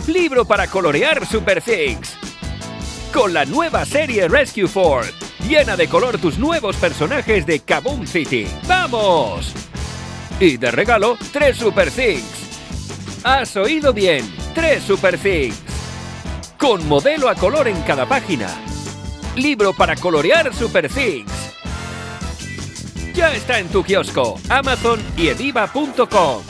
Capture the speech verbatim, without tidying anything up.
Libro para colorear Super Things. Con la nueva serie Rescue Ford. Llena de color tus nuevos personajes de Kaboom City. ¡Vamos! Y de regalo, tres Super Things. ¿Has oído bien? Tres Super Things. Con modelo a color en cada página. Libro para colorear Super Things. Ya está en tu kiosco, Amazon y ediva punto com.